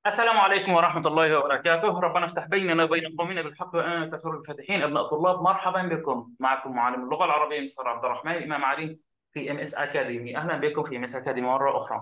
السلام عليكم ورحمة الله وبركاته. ربنا افتح بيننا وبين قومنا بالحق وأنت خير الفاتحين. أبناء الطلاب، مرحبا بكم. معكم معلم اللغة العربية مستر عبد الرحمن الإمام علي في ام اس اكاديمي. أهلا بكم في ام اس اكاديمي مرة أخرى.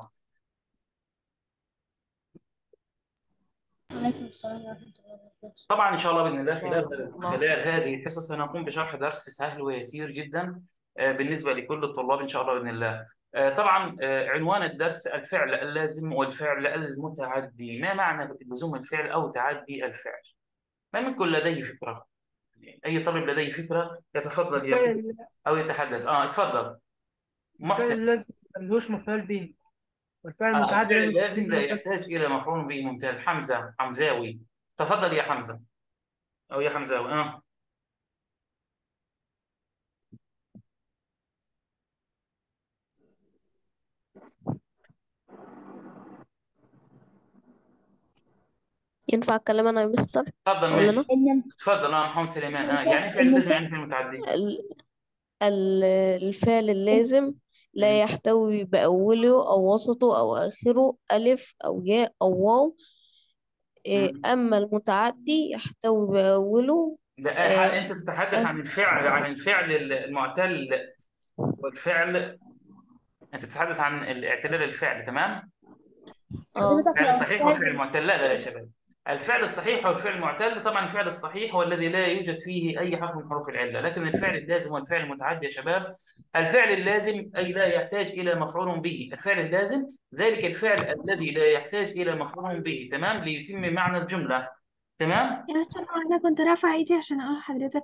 عليكم السلام ورحمة الله وبركاته. طبعا إن شاء الله بإذن الله خلال هذه الحصص سنقوم بشرح درس سهل ويسير جدا بالنسبة لكل الطلاب إن شاء الله بإذن الله. طبعا عنوان الدرس الفعل اللازم والفعل المتعدي. ما معنى لزوم الفعل أو تعدي الفعل؟ ما منكم لديه فكرة؟ أي طالب لديه فكرة يتفضل يقول الفعل أو يتحدث. اتفضل الفعل محسن. اللازم ملهوش مفعول به، والفعل المتعدي الفعل لازم يكون اللازم له لا مفعول. يحتاج إلى مفعول به. ممتاز. حمزة حمزاوي، تفضل يا حمزة أو يا حمزاوي. ينفع أتكلم أنا يا مستر؟ تفضل أقول أنا ماشي. تفضل محمد سليمان. يعني إيه فعل اللازم يعني فعل متعدي؟ ال- ال- الفعل اللازم لا مم. يحتوي بأوله أو وسطه أو آخره ألف أو ياء أو واو. مم. أما المتعدي يحتوي بأوله ده آه، أنت تتحدث ألف. عن الفعل، عن الفعل المعتل والفعل. أنت تتحدث عن الاعتلال الفعل، تمام؟ اه فعل صحيح وفعل معتل. لا لا يا شباب، الفعل الصحيح والفعل المعتل. طبعا الفعل الصحيح هو الذي لا يوجد فيه اي حرف من حروف العله، لكن الفعل اللازم والفعل المتعدي يا شباب. الفعل اللازم اي لا يحتاج الى مفعول به. الفعل اللازم ذلك الفعل الذي لا يحتاج الى مفعول به، تمام، ليتم معنى الجمله. تمام. يا مستر، انا كنت رافعه ايدي عشان اقول لحضرتك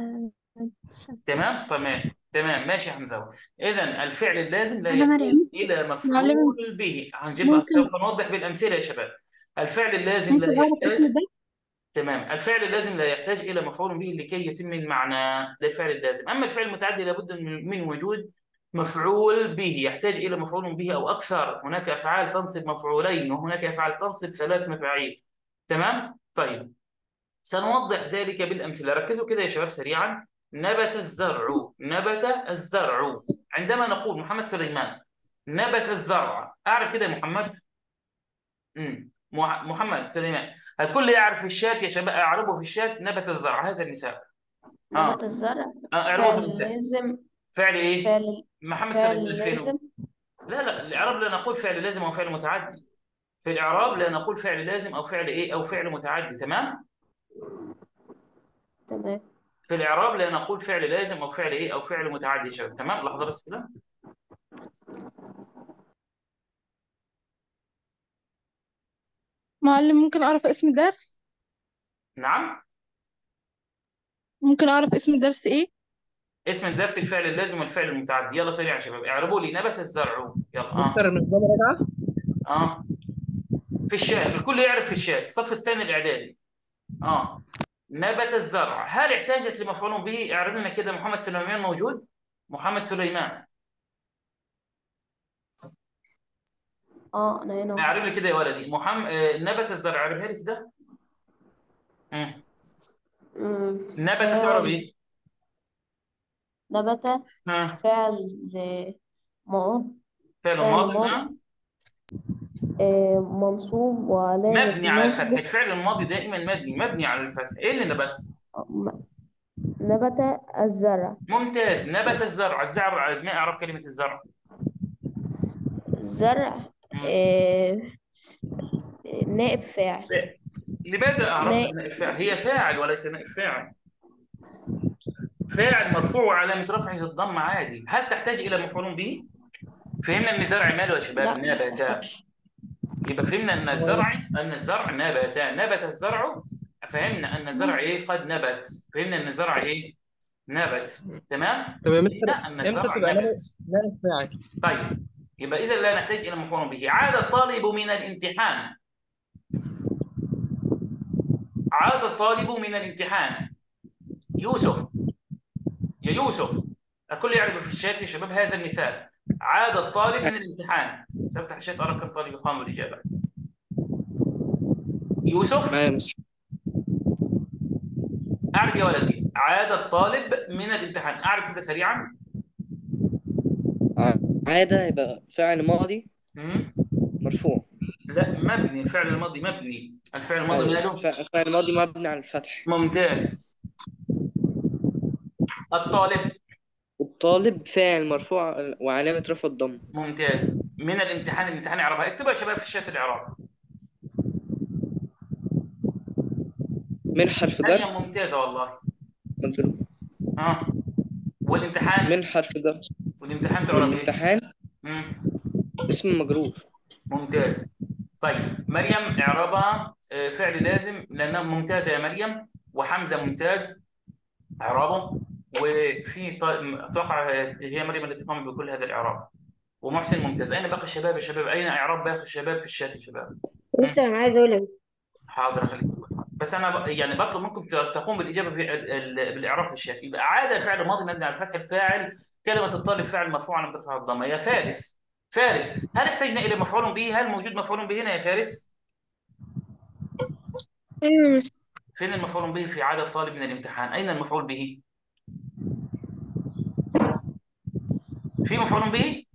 تمام تمام تمام ماشي يا حمزه. اذا الفعل اللازم لا انا يحتاج مريم. الى معلم، مفعول به. هنجيبها، ممكن سوف نوضح بالامثله يا شباب. الفعل اللازم لا ممكن اعرف اسم يحتاج. ده؟ تمام. الفعل اللازم لا يحتاج إلى مفعول به لكي يتم المعنى. ده الفعل اللازم. أما الفعل المتعدي لابد من وجود مفعول به، يحتاج إلى مفعول به أو أكثر. هناك أفعال تنصب مفعولين وهناك أفعال تنصب ثلاث مفاعيل. تمام. طيب، سنوضح ذلك بالأمثلة. ركزوا كده يا شباب سريعا. نبت الزرع، نبت الزرع. عندما نقول محمد سليمان نبت الزرع، أعرف كده يا محمد. محمد سليمان. الكل يعرف في الشات يا شباب، اعربوا في الشات نبت الزرع هذا النساء. اه نبات الزرع اعربوا في فعل النساء. لازم. فعل ايه؟ فعل محمد سليمان فعل الفيلو. لازم. لا لا، الاعراب لا نقول فعل لازم او فعل متعدي. في الاعراب لا نقول فعل لازم او فعل ايه او فعل متعدي. تمام. تمام. في الاعراب لا نقول فعل لازم او فعل ايه او فعل متعدي يا شباب. تمام، لحظه بس كده. معلم، ممكن اعرف اسم الدرس؟ نعم. ممكن اعرف اسم الدرس ايه؟ اسم الدرس الفعل اللازم والفعل المتعدي. يلا سريع يا شباب، اعربوا لي نبت الزرع. يلا. مستر النظام راجعة. اه في الشات الكل يعرف. في الشات الصف الثاني الاعدادي. اه نبت الزرع، هل احتاجت لمفعول به؟ اعرب لنا كده. محمد سليمان موجود؟ محمد سليمان، اه أنا هنا أهو. اعرب لي كده يا ولدي. محمد نبت الزرع، اعربها لي كده. مم. نبت تعرب فعل ايه؟ نبت. ها. فعل ماض فعل فعل ماضي، ماضي نعم. منصوب وعلامة مبني على الفتح. نصبه. الفعل الماضي دائما مبني على الفتح. ايه اللي نبت؟ م- نبت الزرع. ممتاز. نبت الزرع. الزرع، ما اعرف كلمة الزرع. الزرع مم. آه، نائب فاعل. لا. لماذا اعربت نائب. نائب فاعل؟ هي فاعل وليس نائب فاعل. فاعل مرفوع وعلامة رفعه الضم عادي. هل تحتاج إلى مفعول به؟ فهمنا ان زرع ماله يا شباب؟ لا ما نبات. تحتاجش. يبقى فهمنا ان الزرع نبات. نبت الزرع. فهمنا ان الزرع ايه؟ قد نبت. فهمنا ان الزرع ايه؟ نبت. تمام. طب يا مستر، فهمنا ان امتى الزرع تبقى نبت. نائب فاعل؟ طيب، يبقى اذا لا نحتاج الى مفعول به. عاد الطالب من الامتحان. عاد الطالب من الامتحان. يوسف، يا يوسف، الكل يعرف في الشات يا شباب هذا المثال. عاد الطالب من الامتحان. سأفتح الشات أرى كم طالب قام بالإجابة. يوسف، معايا مس. أعرف يا ولدي. عاد الطالب من الامتحان، أعرف كده سريعا. عادة يبقى فعل ماضي مم. مرفوع. لا، مبني، الفعل الماضي مبني، الفعل الماضي ماله؟ فعل ماضي مبني على الفتح. ممتاز. الطالب. الطالب فاعل مرفوع وعلامة رفع الضم. ممتاز. من الامتحان، الامتحان اعرابها، اكتبها يا شباب في الشات الاعراب. من حرف ثانية جر ممتازة والله. مجرور. والامتحان. من حرف جر. والامتحان تعرب ايه؟ والامتحان مم. اسم مجرور. ممتاز. طيب مريم اعرابها فعل لازم لانها ممتازة يا مريم، وحمزة ممتاز اعرابه، وفي اتوقع هي مريم التي قامت بكل هذا الاعراب، ومحسن ممتاز. اين باقي الشباب يا شباب؟ اين اعراب باقي الشباب في الشات يا شباب؟ مستر انا عايز اقول حاضر خليك تقول. بس انا يعني بطلب منكم تقوم بالاجابه في بالاعراب في الشات. يبقى عاد فعل ماضي مبني على الفتح الفاعل، كلمه الطالب فاعل مرفوع على مرفوع الضمه. يا فارس، فارس هل احتجنا الى مفعول به؟ هل موجود مفعول به هنا يا فارس؟ فين المفعول به في عاد الطالب من الامتحان؟ اين المفعول به؟ في مفعول به؟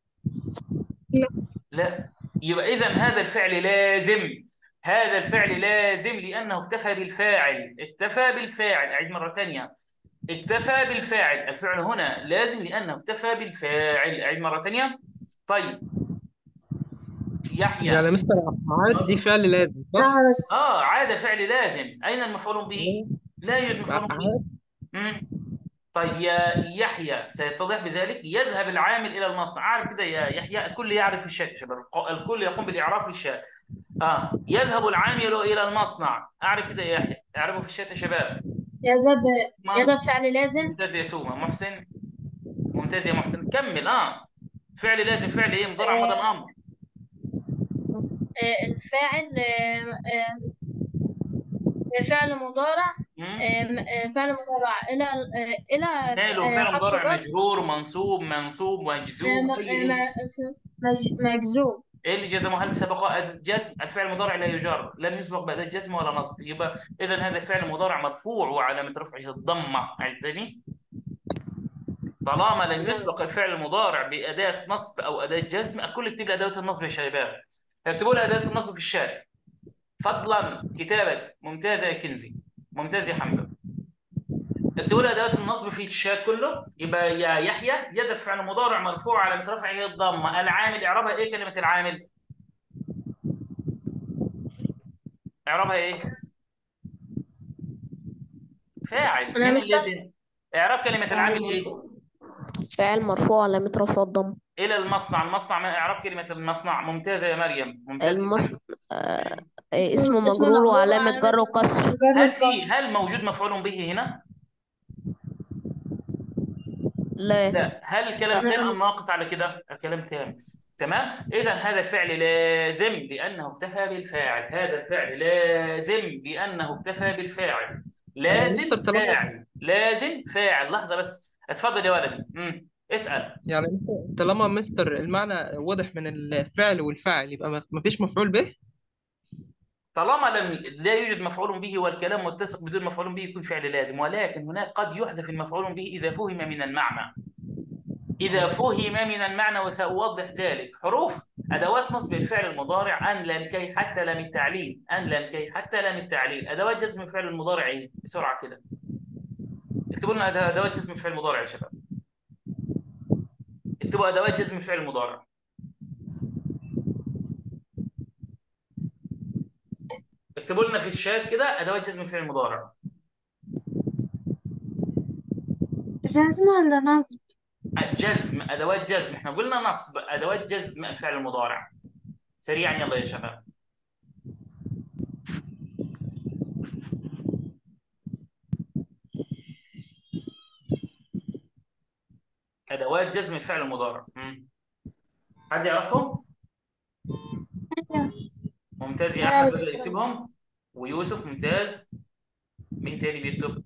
لا. يبقى إذا هذا الفعل لازم، هذا الفعل لازم لأنه اكتفى بالفاعل، اكتفى بالفاعل. أعيد مرة ثانية، اكتفى بالفاعل. الفعل هنا لازم لأنه اكتفى بالفاعل. أعيد مرة ثانية. طيب يحيى. يعني مستر عاد دي فعل لازم صح؟ بس عاد فعل لازم. أين المفعول به؟ لا يوجد مفعول به. عاد مم. طيب يا يحيى سيتضح بذلك. يذهب العامل الى المصنع. اعرف كده يا يحيى، الكل يعرف في الشات يا شباب، الكل يقوم بالاعراب في الشات. يذهب العامل الى المصنع. اعرف كده يا يحيى، اعرفوا في الشات يا شباب. يذهب ما- يذهب فعل لازم. ممتاز يا سومة. محسن ممتاز يا محسن. كمل. فعل لازم، فعل ايه؟ مضارع مضى الامر. الفاعل فعل مضارع. مم. فعل مضارع إلى ماله فعل حرف مضارع جر. مجرور منصوب منصوب مجزوم ايه؟ مجزوم. ايه اللي جزمه؟ هل سبقه اداه جزم؟ الفعل المضارع لا يجر، لم يسبق باداه جزم ولا نصب. يبقى اذا هذا الفعل مضارع مرفوع وعلامه رفعه الضمه. عندني طالما لم يسبق الفعل المضارع باداه نصب او اداه جزم، الكل يكتب لي اداه النصب يا شباب. اكتبوا لي اداه النصب في الشات فضلا. كتابك ممتازه يا كنزي، ممتاز يا حمزه. اكتبوا لي ادوات النصب في الشات كله. يبقى يا يحيى يد فعل مضارع مرفوع على رفعه الضمه. العامل اعرابها ايه؟ كلمه العامل اعرابها ايه؟ فاعل. أنا من مستر الذي اعراب كلمه العامل ايه؟ فاعل مرفوع علامة رفع الضم. الى المصنع. المصنع ما اعراب كلمه المصنع؟ ممتازه يا مريم، ممتازه يا المص... محمد. آه... اسم اسم اسم مجرور مجرور وعلامة وعلامة جر وكسر. جر هل الكسر. هل موجود مفعول به هنا؟ لا. لا. هل الكلام لا تام ام مستر. ناقص على كده؟ الكلام تام. تمام. اذا هذا الفعل لازم لانه اكتفى بالفاعل. هذا الفعل لازم لانه اكتفى بالفاعل. يعني مستر لازم فاعل، لازم فاعل. لحظه بس، اتفضل يا ولدي. اسال. يعني طالما مستر المعنى واضح من الفعل والفاعل يبقى ما فيش مفعول به. طالما لا يوجد مفعول به والكلام متسق بدون مفعول به يكون فعل لازم، ولكن هناك قد يحذف المفعول به اذا فهم من المعنى. إذا فهم من المعنى، وسأوضح ذلك. حروف أدوات نصب الفعل المضارع: أن لم كي حتى لم التعليل. أن لم كي حتى لم التعليل. أدوات جزم الفعل المضارع إيه؟ بسرعة كده اكتبوا لنا أدوات جزم الفعل المضارع يا شباب. اكتبوا أدوات جزم الفعل المضارع. اكتبوا لنا في الشات كده أدوات جزم الفعل المضارع. جزم ولا نصب؟ جزم، أدوات جزم. احنا قلنا نصب، أدوات جزم الفعل المضارع. سريعا يلا يا شباب. أدوات جزم الفعل المضارع. حد يعرفهم؟ ممتاز يا أحمد بدأ يكتبهم، ويوسف ممتاز. مين تاني بيكتب؟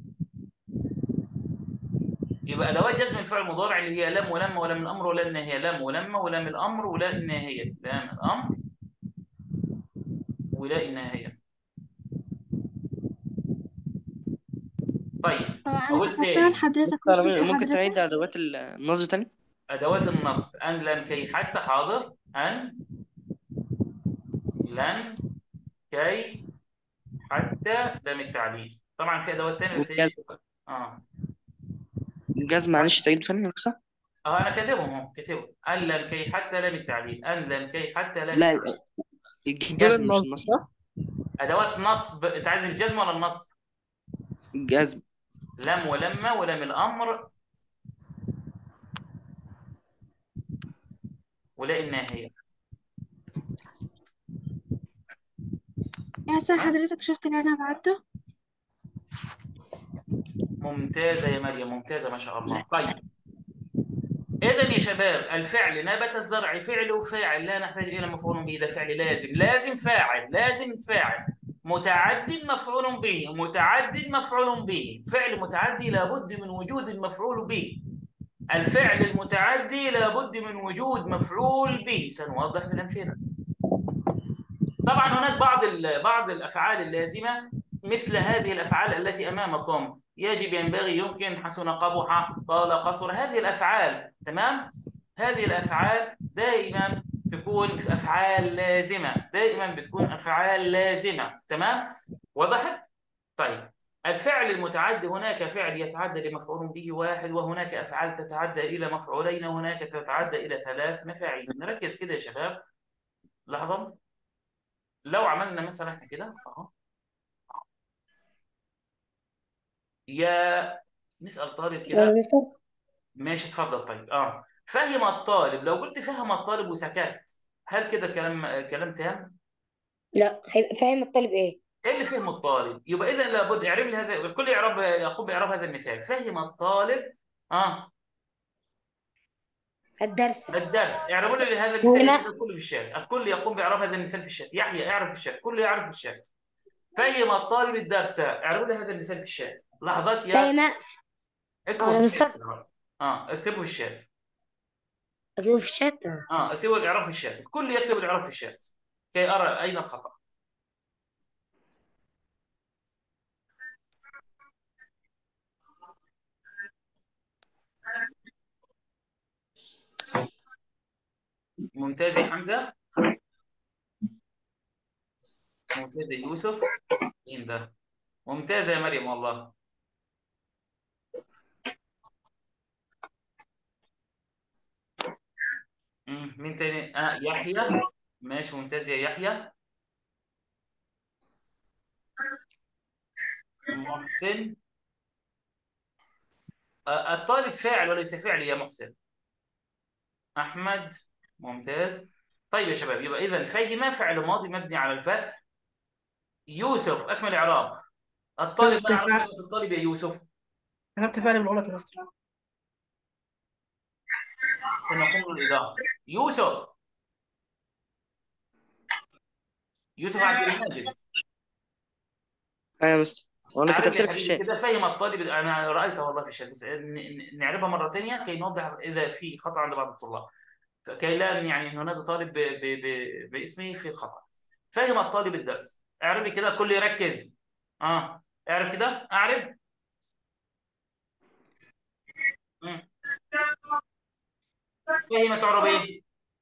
يبقى أدوات جزم الفعل المضارع اللي هي لم ولما ولم الأمر ولا الناهية. لم ولما ولم الأمر ولا الناهية. لام الأمر ولا الناهية. طيب طب أنا أقول كتبتها تاني. لحضرتك، ممكن ممكن حضرتك؟ تعيد أدوات النصب تاني؟ أدوات النصب: أن لم كي حتى. حاضر. أن لن، كي، حتى، لام التعليل. طبعا في ادوات تانية بس هي اه الجاز معلش تعيد تاني صح؟ انا كاتبهم اهو، كاتبهم ان لن كي حتى لام التعليل، ان لن كي حتى لام لا التعليل. دول الجزم مش النصب النصب. صح؟ ادوات نصب، انت عايز الجزم ولا النصب؟ الجزم. لم ولما ولم الامر ولا الناهيه. يا حسن تمام؟ حضرتك شفت اللي أنا بعته؟ ممتازه يا مريم، ممتازه ما شاء الله. لا طيب إذا يا شباب الفعل نبت الزرع فعل وفاعل، لا نحتاج إلى مفعول به، ده فعل لازم، لازم فاعل، لازم فاعل. متعد مفعول به، متعد مفعول به، فعل متعدي لابد من وجود المفعول به. الفعل المتعدي لابد من وجود مفعول به، سنوضح بالأمثلة. طبعا هناك بعض الافعال اللازمه مثل هذه الافعال التي امامكم: يجب، ينبغي، يمكن، حسن، قبح، طال، قصر. هذه الافعال تمام، هذه الافعال دائما تكون افعال لازمه، دائما بتكون افعال لازمه. تمام، وضحت؟ طيب الفعل المتعدي، هناك فعل يتعدى لمفعول به واحد، وهناك افعال تتعدى الى مفعولين، وهناك تتعدى الى 3 مفاعيل. نركز كده يا شباب لحظه. لو عملنا مثلا احنا كده اهو، يا نسأل طالب يا كده. مستر. ماشي اتفضل. طيب فهم الطالب، لو قلت فهم الطالب وسكت، هل كده كلام تام؟ لا، هيبقى فاهم الطالب ايه؟ ايه اللي فهم الطالب؟ يبقى اذا لابد اعرب لي هذا، الكل يعرب، يقوم باعراب هذا المثال. فهم الطالب اه الدرس. الدرس. اعربوا لي هذا المثال يا فهم. شباب، الكل في الشات، الكل يقوم باعراب هذا المثال في الشات. يحيى اعرف في الشات، كله يعرف في الشات. فهم الطالب الدرس، اعربوا لي هذا المثال في الشات. لحظات يا، فهم. اكتبوا في انا الشات. مستر. اكتبوا في الشات. اجيبه في الشات. اكتبوا الاعراب في الشات، الكل يكتب الاعراب في الشات كي ارى اين الخطا. ممتاز يا حمزه، ممتاز يا يوسف. مين ده؟ ممتازه يا مريم والله. مين تاني؟ يحيى. ماشي ممتاز يا يحيى. محسن. الطالب فاعل وليس فعل يا محسن. احمد. ممتاز. طيب يا شباب، يبقى اذا فهم فعل ماضي مبني على الفتح. يوسف اكمل اعراب الطالب. ما كتبت اعرف فعل، كلمه الطالب يا يوسف؟ كتبت فعل بالغلط يا مستر. سنقوم بالإدارة. يوسف. يوسف عبد الماجد. ايوه يا مستر، وانا أعرف لي كتبت يا لك في حبيبي الشات. كده، فهم الطالب، أنا رأيتها والله في الشات، بس نعربها مرة ثانية كي نوضح إذا في خطأ عند بعض الطلاب، كي لا يعني إن هناك طالب باسمه في الخطأ. فهم الطالب الدرس. اعربي كده، الكل يركز. اعرب كده، اعرب. مم. فهم تعرب إيه؟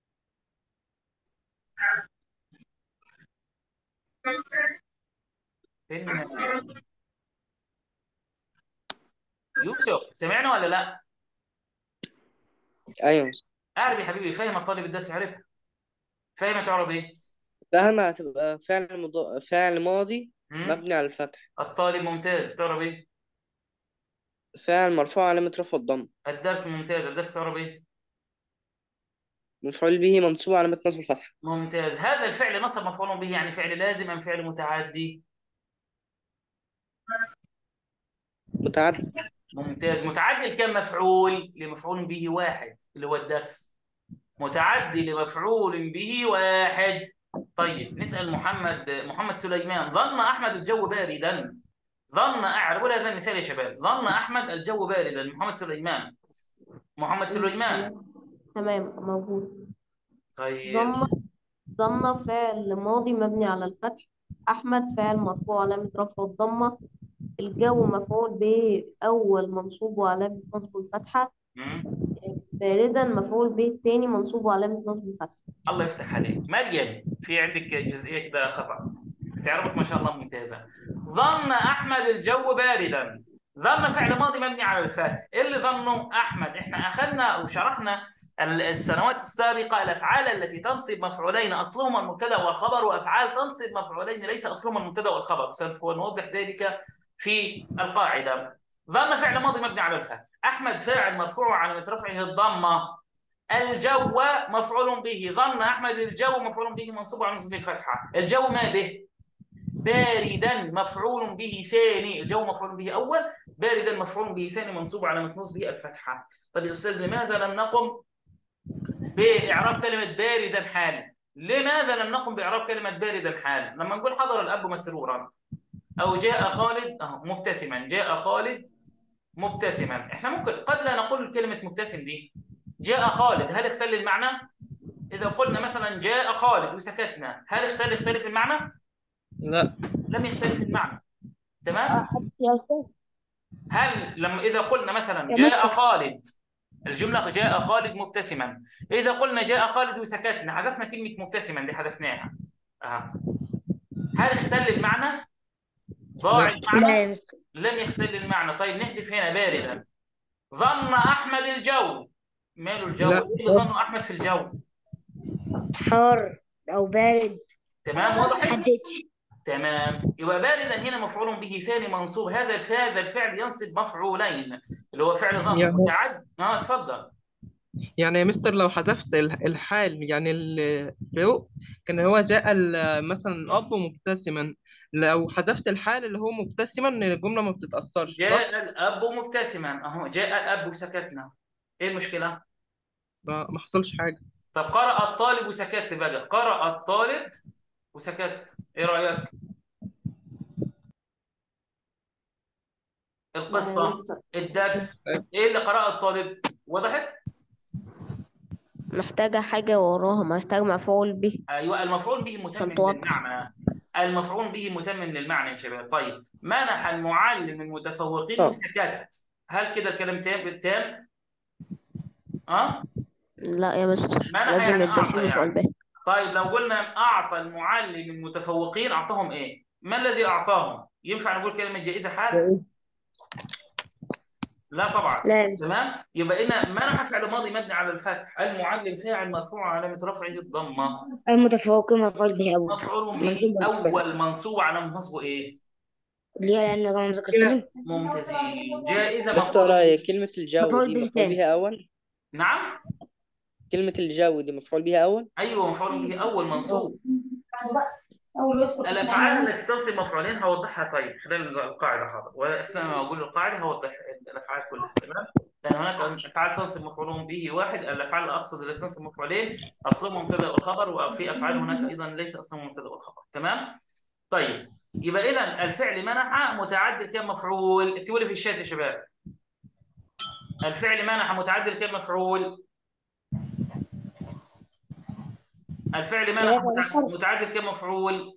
فين يوسف؟ سمعنا ولا لا؟ ايوه يا مستر. اعرب يا حبيبي، فهم الطالب الدرس، اعرفها. فهم تعرب إيه؟ فهم هتبقى فعل ماضي مم؟ مبني على الفتح. الطالب ممتاز، تعرب إيه؟ فعل مرفوع علامة رفع الضم. الدرس ممتاز، الدرس تعرب ايه؟ مفعول به منصوب علامة نصب الفتحة. ممتاز. هذا الفعل نصب مفعول به، يعني فعل لازم ام فعل متعدي؟ متعدد. ممتاز. متعدي لكم مفعول؟ لمفعول به واحد اللي هو الدرس. متعدي لمفعول به واحد. طيب نسأل محمد سليمان: ظن احمد الجو باردا. اعربوا لي هذا المثال يا شباب. ظن احمد الجو باردا. محمد سليمان. محمد سليمان. تمام. تمام موجود. طيب. ظن. ظن فعل ماضي مبني على الفتح. أحمد فعل مرفوع علامة رفعه الضمة. الجو مفعول به أول منصوب وعلامة نصبه الفتحة. مم. باردا مفعول به التاني منصوب وعلامة نصب الفتح. الله يفتح عليك مريم، في عندك جزئيه كده خطا، تعرفك ما شاء الله ممتازه. ظن احمد الجو باردا. ظن فعل ماضي مبني على الفتح. ايه اللي ظنه احمد؟ احنا اخذنا وشرحنا السنوات السابقه الافعال التي تنصب مفعولين اصلهما المبتدا والخبر، وافعال تنصب مفعولين ليس اصلهما المبتدا والخبر، سوف نوضح ذلك في القاعده. ظن فعل ماضي مبني على الفتح. احمد فاعل مرفوع على رفعه الضمه. الجو مفعول به. ظن احمد الجو مفعول به منصوب على نصب الفتحه. الجو ما به؟ باردا مفعول به ثاني. الجو مفعول به اول، باردا مفعول به ثاني منصوب على نصبه الفتحه. طيب يا استاذ، لماذا لم نقم باعراب كلمه باردا حالا؟ لماذا لم نقم باعراب كلمه باردا حالا؟ لما نقول حضر الاب مسرورا او جاء خالد مبتسما، جاء خالد مبتسما، احنا ممكن قد لا نقول كلمه مبتسم دي. جاء خالد، هل اختل المعنى؟ إذا قلنا مثلا جاء خالد وسكتنا، هل يختلف المعنى؟ لا. لم يختلف المعنى. تمام؟ يا أستاذ هل لما إذا قلنا مثلا يا جاء مستر خالد، الجملة جاء خالد مبتسما، إذا قلنا جاء خالد وسكتنا حذفنا كلمة مبتسما دي، حذفناها. هل اختل المعنى؟ ضاع لا. لا المعنى؟ يا مستر لم يختل المعنى. طيب نحذف هنا باردا. ظن أحمد الجو. ماله الجو؟ لا. إيه اللي ظنه أحمد في الجو؟ حار أو بارد تمام، واضح؟ محددش. تمام، يبقى باردا هنا مفعول به ثاني منصوب. هذا الفعل ينصب مفعولين، اللي هو فعل ظن يعني متعد. اتفضل. يا مستر لو حذفت الحال يعني اللي فوق كان هو جاء مثلا الأب مبتسما، لو حذفت الحال اللي هو مبتسما الجملة ما بتتأثرش صح؟ جاء الاب مبتسما، اهو جاء الاب وسكتنا، ايه المشكله؟ ما حصلش حاجة. طب قرأ الطالب وسكت بقى، قرأ الطالب وسكت، ايه رأيك؟ لا يا القصه، مستر، الدرس، ايه اللي قرأ الطالب؟ وضحت؟ محتاجة حاجة وراها، محتاج مفعول به ايوه، المفعول به عشان متمم توضح. للمعنى. المفعول به متمم للمعنى يا شباب. طيب، منح المعلم المتفوقين طب وسكت، هل كده الكلام تام؟ اه، لا يا مستر، منح لازم يعني يبقى فيه اعطى مفعول يعني. به. طيب لو قلنا اعطى المعلم المتفوقين، اعطاهم ايه؟ ما الذي اعطاهم؟ ينفع نقول كلمه جائزه حال؟ لا طبعا. لا يا مستر تمام، يبقى هنا منح فعل ماضي مبني على الفتح. المعلم فاعل مرفوع علامه رفعه الضمه. المتفوقين مفعول به أول مفعول به منصوب بالفتح اول منصوب على نصبه ايه؟ اللي هي لأنه جمع مذكر سالم ممتازين. جائزه مستر مفعول به. كلمة الجو مفعول دي به مفعول ثاني. بها أول. نعم، كلمة الجو دي مفعول بها أول. ايوه مفعول به اول منصوب. الافعال التي تنصب مفعولين هوضحها طيب خلال القاعده، حاضر، واثناء ما اقول القاعده هوضح الافعال كلها. تمام، لان هناك افعال تنصب مفعول به واحد. الافعال اللي اقصد التي تنصب مفعولين اصلهم مبتدا والخبر، وفي افعال هناك ايضا ليس اصلهم مبتدا والخبر. تمام. طيب، يبقى اذا الفعل منح متعدل كم مفعول؟ اكتبوا لي في الشات يا شباب. الفعل منح متعدل كم مفعول؟ الفعل منح متعدل كم مفعول؟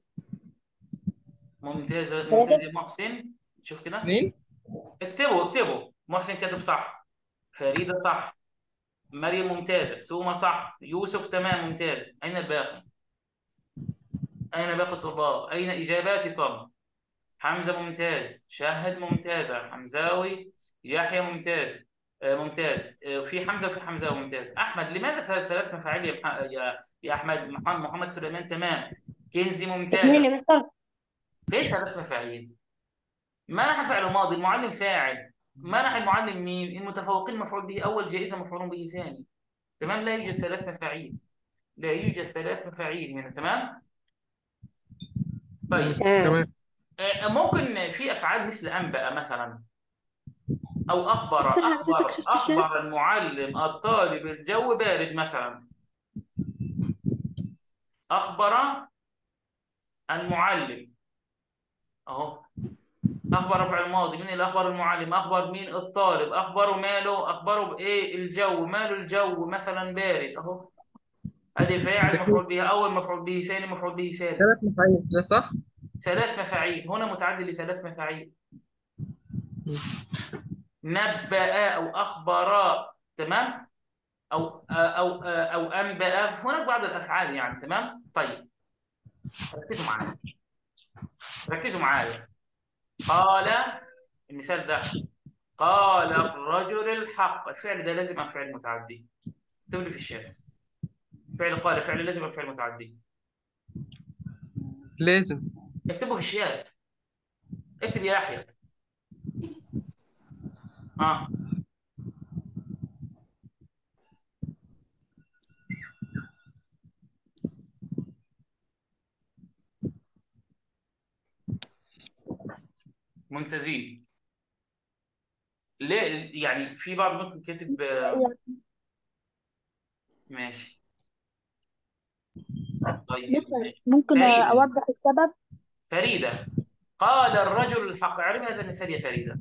ممتاز ممتاز يا محسن. شوف كده، اتنين. اكتبوا. محسن كاتب صح، فريدة صح، مريم ممتازة، سومة صح، يوسف تمام ممتاز. أين الباقي؟ أين باقي الطلاب؟ أين إجاباتكم؟ حمزة ممتاز، شاهد ممتازة، حمزاوي، يحيى ممتاز، ممتاز، في حمزة وفي حمزاوي ممتاز. أحمد، لماذا ثلاث مفاعيل يا أحمد؟ محمد سليمان تمام، كنزي اثنين ممتازة. يا مستر. فين ثلاث مفاعيل؟ منح فعل ماضي، المعلم فاعل، منح المعلم مين؟ المتفوقين مفعول به اول، جائزه مفعول به ثاني. تمام، لا يوجد ثلاث مفاعيل، لا يوجد ثلاث مفاعيل هنا. تمام. طيب، تمام. ممكن في افعال مثل انبأ مثلا، او اخبر. مستر حضرتك شفت الشات؟ اخبر المعلم الطالب الجو بارد مثلا. اخبر المعلم اهو، اخبر فعل الماضي. مين اللي اخبر المعلم؟ اخبر مين؟ الطالب. اخبره ماله؟ اخبره بايه؟ الجو. ماله الجو؟ مثلا بارد اهو. ادي فاعل مفعول به اول، مفعول به ثاني، مفعول به ثالث. ثلاث مفاعيل ده صح؟ ثلاث مفاعيل هنا، متعدل لثلاث مفاعيل. نبأ او اخبر. تمام. أو أنبأ، هناك بعض الأفعال يعني. تمام. طيب ركزوا معايا، ركزوا معايا. قال، المثال ده، قال الرجل الحق، الفعل ده لازم أم فعل متعدي؟ اكتب لي في الشات. فعل قال فعل لازم أم فعل متعدي؟ لازم. اكتبه في الشات، اكتب يا يحيى. اه ممتازين. ليه يعني في بعض ممكن كاتب ماشي. طيب مستر ماشي. ممكن فريدة، أوضح السبب؟ فريدة، قال الرجل الحق، اعرف هذا المثال يا فريدة.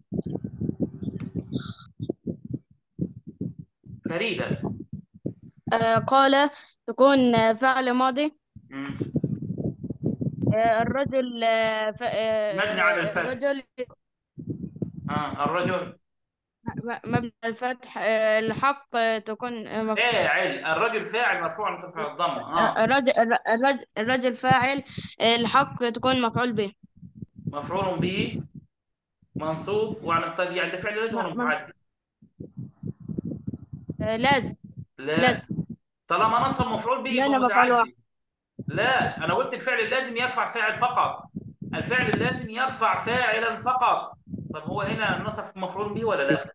فريدة. قال تكون فعل ماضي. مم. الرجل مبني على الفتح. الرجل الرجل مبني على الفتح. الحق تكون فاعل، الرجل فاعل مرفوع مرتفع الضمة. الرجل فاعل. الحق تكون مفعول به. مفعول به منصوب وعلى، طيب يعني ده فعل لازم ولا م- م- متعدي؟ لازم. لا، لازم طالما نصب مفعول به يبقى لأنه مفعول واحد. متعدي. لا، انا قلت الفعل اللازم يرفع فاعل فقط، الفعل اللازم يرفع فاعلا فقط. طب هو هنا نصب مفعول به ولا لا؟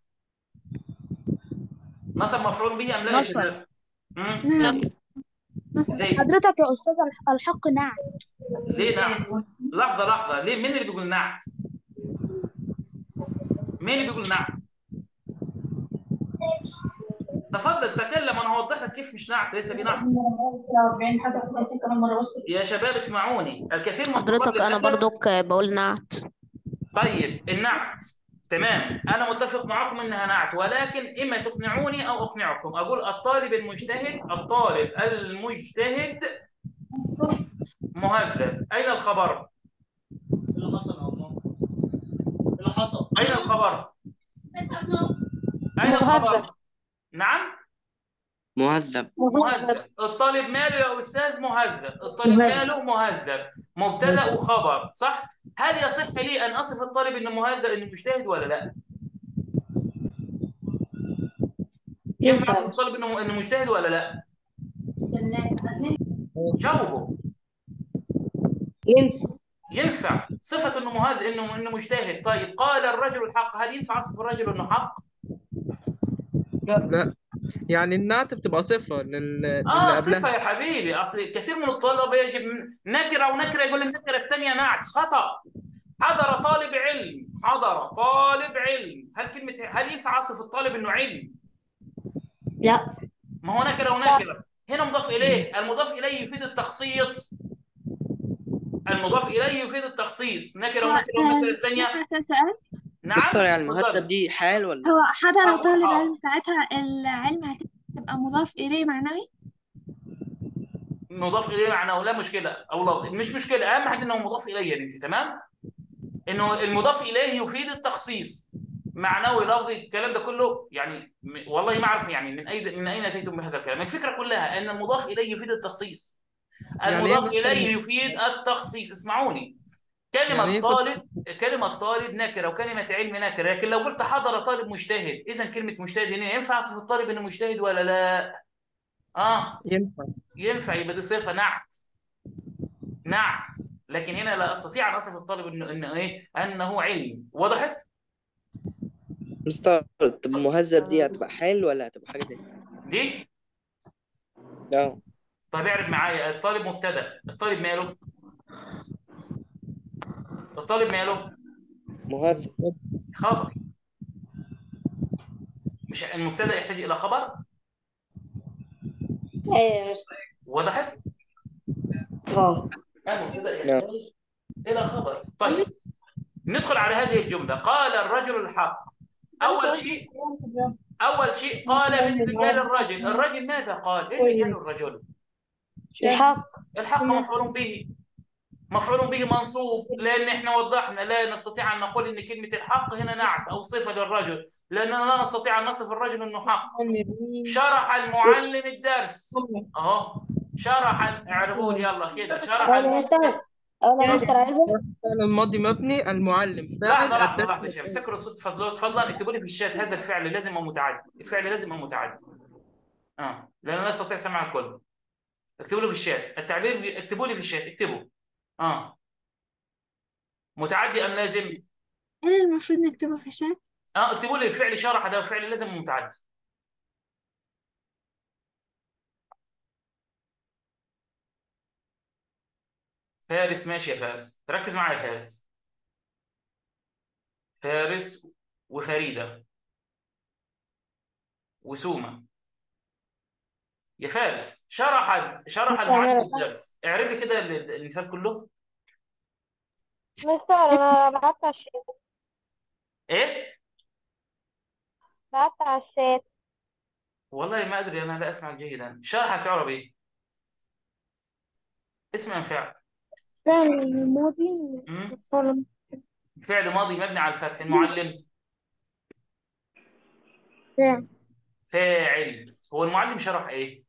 نصب مفعول به ام لا يا نصر. شباب؟ نعم. زي حضرتك يا أستاذ الحق نعم. ليه نعت؟ لحظة لحظة، ليه؟ مين اللي بيقول نعت؟ مين اللي بيقول نعت؟ تفضل تكلم، انا هوضح لك كيف مش نعت، ليس بنعت. يا شباب اسمعوني، الكثير من الطلاب حضرتك أنا للاسف. برضك بقول نعت. طيب النعت تمام، انا متفق معكم انها نعت، ولكن اما تقنعوني او اقنعكم. اقول الطالب المجتهد، الطالب المجتهد مهذب، اين الخبر؟ اين الخبر؟ اين مهذب. الخبر؟ نعم مهذب. مهذب. الطالب ماله يا استاذ؟ مهذب. الطالب ماله؟ مهذب. مبتدا وخبر، صح؟ هل يصح لي ان اصف الطالب انه مهذب انه مجتهد ولا لا؟ ينفع اصف الطالب انه مجتهد ولا لا؟ جاوبوا. ينفع صفة انه مهذب، انه مجتهد. طيب قال الرجل الحق، هل ينفع اصف الرجل انه حق؟ لا، يعني النعت بتبقى صفة للي صفة قبلها. يا حبيبي. اصل كثير من الطلبة يجب نكرة ونكرة يقول النكرة الثانية نعت، خطأ. حضر طالب علم، حضر طالب علم، هل ينفع اصف الطالب انه علم؟ لا. ما هو نكرة ونكرة. هنا مضاف اليه، المضاف اليه يفيد التخصيص، المضاف اليه يفيد التخصيص. نكرة ونكرة والنكرة الثانية. سؤال. مستر نعم يعني المهذب اتفضل. دي حال ولا؟ هو حضر طالب حاضر. علم، ساعتها العلم هتبقى مضاف إليه معنوي. مضاف اليه معناه، لا مشكله، او لفظ مش مشكله، اهم حاجه انه مضاف اليه يا بنتي. تمام، انه المضاف اليه يفيد التخصيص، معنوي لفظي الكلام ده كله يعني. والله ما اعرف يعني من اين اتيتم بهذا الكلام. الفكره كلها ان المضاف اليه يفيد التخصيص، يعني ايه المضاف مستر اليه يفيد التخصيص. اسمعوني، يعني كلمه ايه طالب، كلمه طالب نكره وكلمه علم نكره. لكن لو قلت حضر طالب مجتهد، اذا كلمه مجتهد هنا ينفع اصف الطالب انه مجتهد ولا لا؟ ينفع. ينفع، يبقى دي صفه نعت. نعت. لكن هنا لا استطيع ان اصف الطالب انه ايه؟ انه علم. وضحت؟ مستر طب مهذب دي هتبقى حال ولا هتبقى حاجة تانية؟ دي اه. طيب اعرف معايا، الطالب مبتدا، الطالب ماله؟ الطالب ماله؟ مهذب. خبر. مش المبتدا يحتاج الى خبر؟ ايوه يا مستر. وضحت؟ اه. المبتدا نعم. يحتاج الى خبر. طيب ندخل على هذه الجمله، قال الرجل الحق. اول شيء قال من اللي قال الرجل، الرجل ماذا قال؟ ايه اللي قاله الرجل؟ الحق. الحق مفعول به مفعول به منصوب لأن احنا وضحنا لا نستطيع أن نقول إن كلمة الحق هنا نعت أو صفة للرجل، لأننا لا نستطيع أن نصف الرجل إنه حق. شرح المعلم الدرس أهو، اعربوا لي يلا كده، شرح المعلم. فعل الماضي مبني، المعلم فاعل، لحظة الدرس يا شباب، سكروا الصوت فضلا اكتبوا لي في الشات هذا الفعل لازم أو متعدي، الفعل لازم أو متعدي. لأن لا أستطيع سماع الكل. اكتبوا لي في الشات التعبير، اكتبوا لي في الشات، اكتبوا متعدي أم لازم؟ هل المفروض نكتبه في الشات؟ اكتبوا لي الفعل شرح ده فعل لازم أو متعدي. فارس ماشي يا فارس، ركز معايا يا فارس. فارس وفريدة وسومة. يا فارس، شرح المعلم الدرس، اعرب لي كده المثال كله. مستر انا ايه؟ بعت على الشات. والله ما ادري، انا لا اسمع جيدا. شرحك تعرف ايه؟ اسم أم فعل؟ فعل الماضي مم؟ مفعول فعل ماضي مبني على الفتح. المعلم فاعل فاعل. هو المعلم شرح ايه؟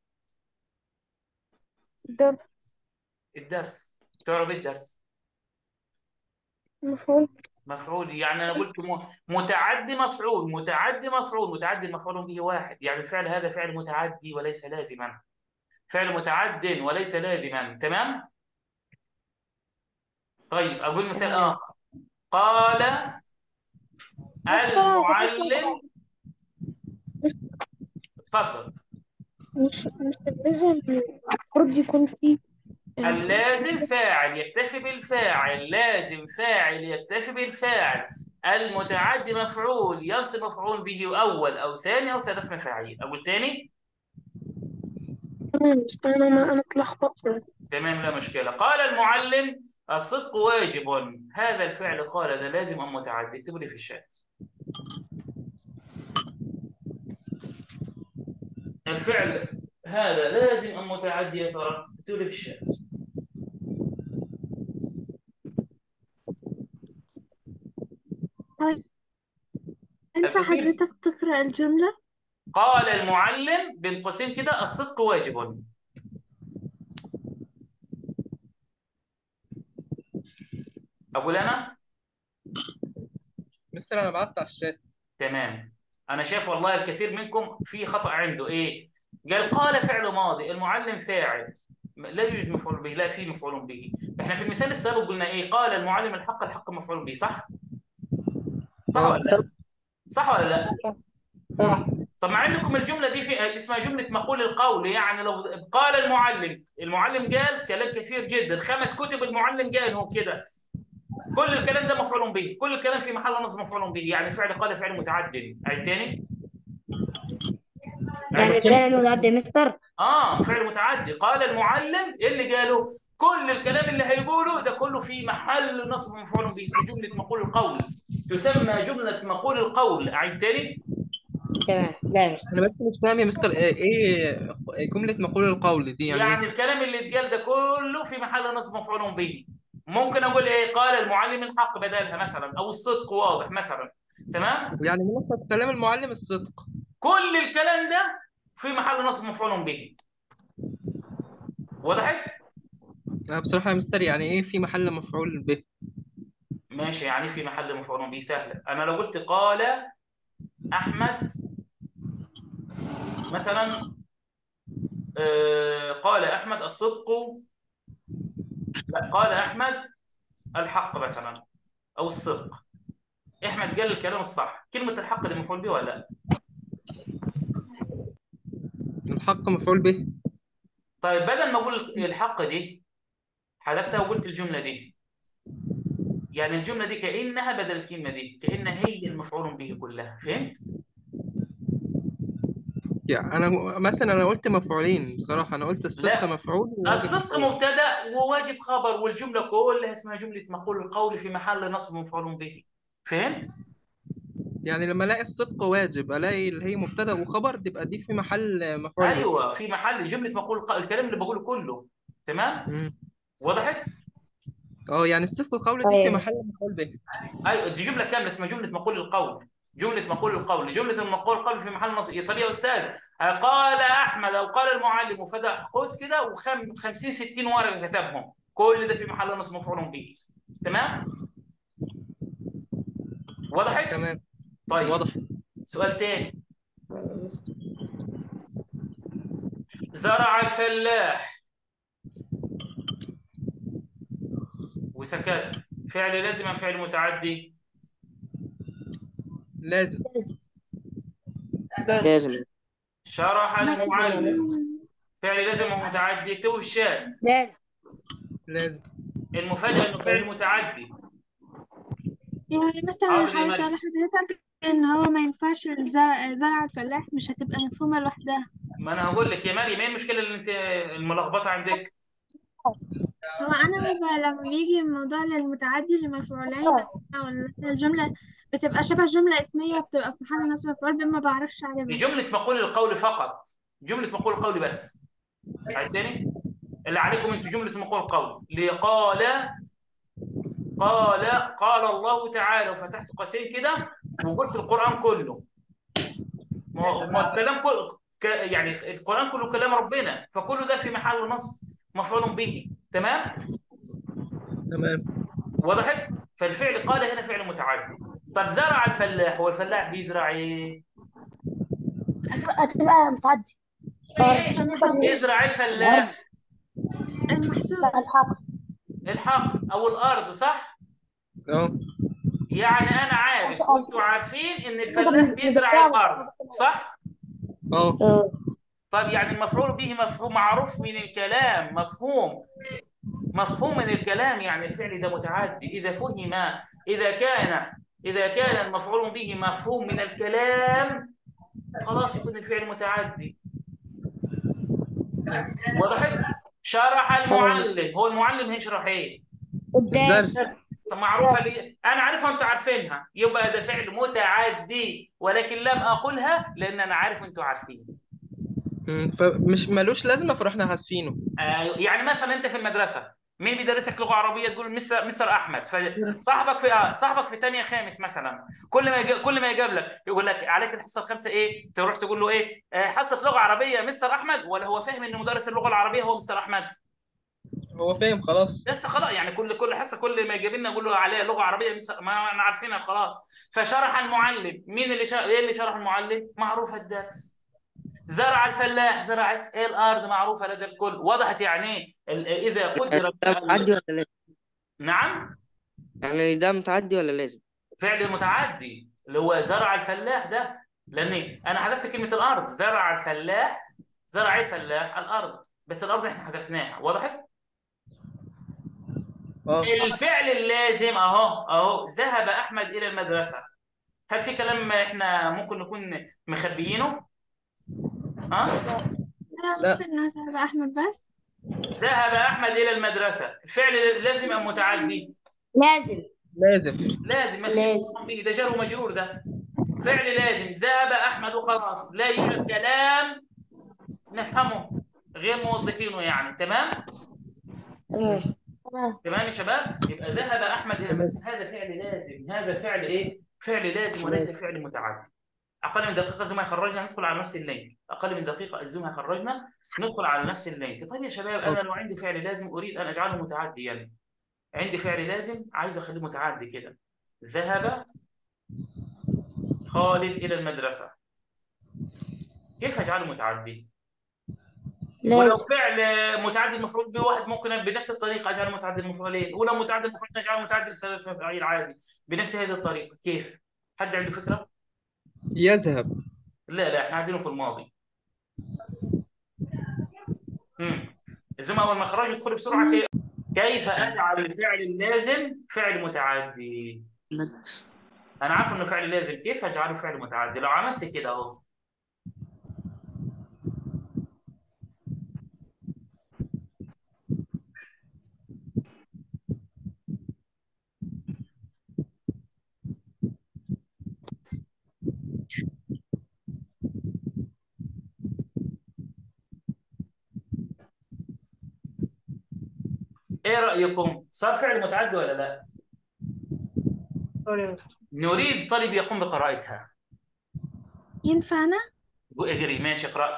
درس الدرس. تعرف ايه الدرس؟ مفعول مفعول. يعني انا قلت متعدي مفعول، متعدي مفعول به واحد، يعني الفعل هذا فعل متعدي وليس لازما، فعل متعد وليس لازما. تمام. طيب اقول مثال اخر. قال المعلم. اتفضل. مش لازم المفروض يكون فيه اللازم فاعل يكتفي بالفاعل، لازم فاعل يكتفي بالفاعل. المتعدي مفعول ينصب مفعول به اول او ثاني او ثالث مفاعيل. اقول تاني. بس انا اتلخبطت. تمام، لا مشكله. قال المعلم الصدق واجب. هذا الفعل قال ده لازم ام متعدي؟ اكتبوا لي في الشات. الفعل هذا لازم ام متعدي يا ترى؟ اكتبوا لي في الشات. طيب ينفع الكثير. حضرتك تقرأ الجملة؟ قال المعلم بين قوسين كده الصدق واجب. اقول انا. مستر انا بعت على الشات. تمام. انا شايف والله الكثير منكم في خطأ عنده. ايه؟ قال فعل ماضي، المعلم فاعل، لا يوجد مفعول به، لا في مفعول به. احنا في المثال السابق قلنا ايه؟ قال المعلم الحق، الحق مفعول به، صح؟ صح ولا لا؟ صح ولا لا؟ طب مع عندكم الجمله دي في اسمها جمله مقول القول. يعني لو قال المعلم قال كلام كثير جدا، 5 كتب المعلم قاله كده، كل الكلام ده مفعول به، كل الكلام في محل نصب مفعول به. يعني فعل قال فعل متعدد. عيد تاني. يعني فعل متعدي مستر. فعل متعدي. قال المعلم إيه اللي قاله؟ كل الكلام اللي هيقوله ده كله في محل نصب مفعول به، اسمه جمله مقول القول، تسمى جمله مقول القول. اعيد تاني. تمام. لا يا مستر. انا بس مش فاهم يا مستر ايه جملة مقول القول دي يعني يعني ايه؟ الكلام اللي اتقال ده كله في محل نصب مفعول به. ممكن اقول ايه؟ قال المعلم الحق بدلها مثلا، او الصدق واضح مثلا. تمام. يعني ملخص كلام المعلم الصدق. كل الكلام ده في محل نصب مفعول به. وضحت؟ انا بصراحة يا مستر يعني ايه في محل مفعول به؟ ماشي، يعني في محل مفعول به سهله. انا لو قلت قال احمد مثلا، قال احمد الصدق، لا قال احمد الحق مثلا، او الصدق. احمد قال الكلام الصح، كلمه الحق دي مفعول به ولا لا؟ الحق مفعول به. طيب بدل ما اقول الحق دي حذفتها وقلت الجمله دي، يعني الجمله دي كانها بدل الكلمه دي، كانها هي المفعول به كلها. فهمت؟ يعني انا قلت مفعولين بصراحة، انا قلت الصدق لا، مفعول وواجب الصدق مفعول. مبتدا وواجب خبر، والجمله كلها اسمها جمله مقول القول في محل نصب مفعول به. فهمت؟ يعني لما الاقي الصدق واجب الاقي اللي هي مبتدأ وخبر تبقى دي في محل مفعول به. ايوه، في محل جمله مقول القول، الكلام اللي بقوله كله. تمام. مم. وضحت؟ اه يعني صيغة القول دي في طيب محل مفعول به. ايوه دي جمله كامله اسمها جمله مقول القول. جمله مقول القول، جمله المقول القول في محل نصب. طب يا استاذ، قال احمد او قال المعلم وفتح قوس كده و50 60 ورقه كتبهم، كل ده في محل نصب مفعول به. تمام؟ وضحت؟ تمام. طيب واضح. سؤال تاني. زرع الفلاح وسكت، فعل لازم ام فعل متعدي؟ لازم. لازم. لازم. شرح بس لازم يا المعلم، مستر. فعل لازم ومتعدي، اكتبه في الشات. لازم. لازم. المفاجأة انه فعل لازم. متعدي. يعني مثلا أنا حاضر يا حاولت أقول مريم. لحضرتك إن هو ما ينفعش زرع الفلاح مش هتبقى مفهومة لوحدها. ما انا هقول لك يا مريم ايه المشكلة اللي انت الملخبطة عندك؟ هو أنا لما بيجي الموضوع للمتعدي لمفعولين أو الجملة بتبقى شبه جملة اسمية بتبقى في محل نصب مفعول به ما بعرفش دي أعرفها. جملة مقول القول فقط، جملة مقول القول بس. عيد تاني. اللي عليكم انتوا جملة مقول القول لقال، قال الله تعالى وفتحت قوسين كده وقلت القرآن كله. ما هو الكلام كله يعني القرآن كله كلام ربنا، فكله ده في محل نصب مفعول به. تمام؟ تمام. وضحت؟ فالفعل قال هنا فعل متعدي. طب زرع الفلاح، هو الفلاح بيزرع ايه؟ هتبقى متعدي. بيزرع الفلاح المحسوب. الحقل او الارض، صح؟ اه. يعني انا عارف وانتوا عارفين ان الفلاح بيزرع الارض، صح؟ اه. اه. طب يعني المفعول به مفهوم معروف من الكلام، مفهوم من الكلام، يعني الفعل ده متعدي اذا فهم، اذا كان المفعول به مفهوم من الكلام خلاص يكون الفعل متعدي. وضحت؟ شرح المعلم، هو المعلم هيشرح ايه؟ الدرس. الدرس. طب معروفه ليه؟ انا عارفها انتوا عارفينها، يبقى ده فعل متعدي، ولكن لم اقولها لان انا عارف انتوا عارفين. فمش ملوش لازمة فرحنا حاسفينه. يعني مثلا انت في المدرسه مين بيدرسك لغه عربيه؟ تقول مستر احمد، صاحبك في ثانيه خامس مثلا، كل ما يقابلك يقول لك عليك الحصه الخامسه ايه؟ تروح تقول له ايه؟ حصه لغه عربيه مستر احمد، ولا هو فاهم ان مدرس اللغه العربيه هو مستر احمد؟ هو فاهم خلاص. بس خلاص، يعني كل حصه كل ما يجيب لنا نقول له عليها لغه عربيه ما احنا عارفينها خلاص. فشرح المعلم، مين ايه اللي شرح المعلم؟ معروف الدرس. زرع الفلاح، زرع ايه؟ الارض، معروفه لدى الكل. وضحت يعني ايه اذا قدر ده متعدي ولا لازم؟ نعم. يعني ده متعدي ولا لازم؟ فعل متعدي اللي هو زرع الفلاح ده، لان انا حذفت كلمه الارض. زرع الفلاح، زرع الفلاح الارض، بس الارض احنا حذفناها. وضحت؟ اه. الفعل اللازم اهو ذهب احمد الى المدرسه. هل في كلام احنا ممكن نكون مخبيينه؟ ها؟ أنا لا. ممكن نسأل أحمد بس. ذهب احمد الى المدرسه، الفعل لازم ام متعدي؟ لازم. لازم. لازم، ما فيش لازم. مفهوم به، ده جار ومجرور ده. فعل لازم، ذهب احمد وخلاص، لا يوجد كلام نفهمه غير موظفينه يعني. تمام؟ تمام. تمام يا شباب. يبقى ذهب احمد الى تمام. المدرسه، هذا فعل لازم، هذا فعل ايه؟ فعل لازم وليس فعل متعدي. اقل من دقيقه زي ما يخرجنا ندخل على نفس اللينك، اقل من دقيقه الزوم هيخرجنا ندخل على نفس اللينك. طيب يا شباب، انا لو عندي فعل لازم اريد ان اجعله متعديا، عندي فعل لازم عايز اخليه متعدي كده. ذهب خالد الى المدرسه، كيف اجعله متعدي؟ ولو لازم. فعل متعدي المفعول به واحد ممكن بنفس الطريقه اجعله متعدي المفعولين، ولو متعدي المفعولين اجعله متعدي الثلاث مفاعيل عادي بنفس هذه الطريقه. كيف؟ حد عنده فكره؟ يذهب. لا احنا عايزينه في الماضي. الزوم اول ما يخرج يدخل بسرعه. كيف اجعل الفعل اللازم فعل متعدي؟ انا عارف انه فعل لازم، كيف اجعله فعل متعدي؟ لو عملت كده اهو، ايه رايكم؟ صار فعل متعدي ولا لا؟ سوري. نريد طالب يقوم بقراءتها. ينفع أنا؟ اجري ماشي اقرا.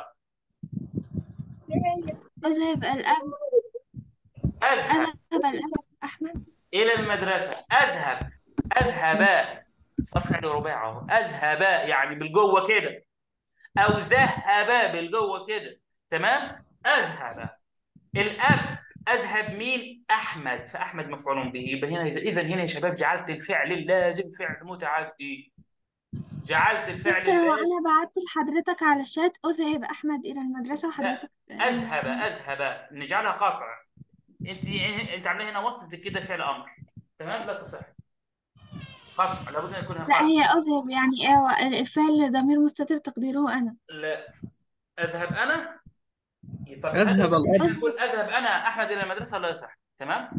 أذهب الأب اذهب أذهب الأب أحمد. الى المدرسه. اذهب صار فعل رباعي اهو. اذهب يعني بالجوه كده، او ذهب بالجوه كده. تمام. اذهب الاب. اذهب مين؟ احمد. فاحمد مفعول به. يبقى هنا اذا هنا يا شباب جعلت الفعل اللازم فعل متعدي. جعلت الفعل دكتور، هو اللازم. أنا بعت لحضرتك على الشات أذهب أحمد إلى المدرسة لا، وحضرتك اذهب نجعلها قاطع. انت عاملها هنا وصلت كده فعل امر. تمام. لا تصح. قطع لابد ان يكون لا، قطع. هي أذهب يعني إيه، الفعل ضمير مستتر تقديره أنا. لا، اذهب انا. طب هل أذهب يصح ان الأب. احنا نقول اذهب انا احمد الى المدرسه؟ لا يصح. تمام.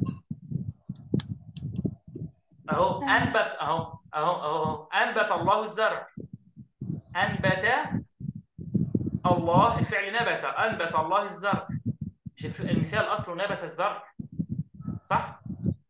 اهو تمام. انبت. اهو انبت الله الزرع. انبت الله الفعل نبت. انبت الله الزرع. مش المثال اصله نبت الزرع، صح؟